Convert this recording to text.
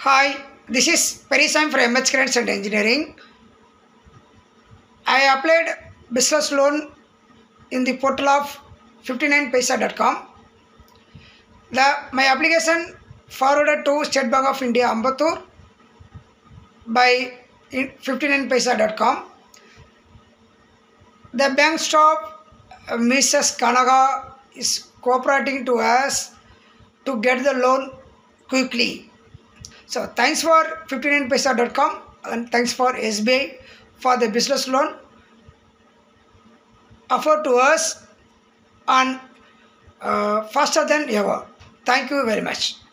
Hi, this is Periyasamy from MH Credits and Engineering. I applied business loan in the portal of 59paisa.com. My application forwarded to State Bank of India, Ambattur by 59paisa.com. The bank staff, Mrs. Kanaga, is cooperating to us to get the loan quickly. So thanks for 59paisa.com and thanks for SBI for the business loan offered to us and faster than ever. Thank you very much.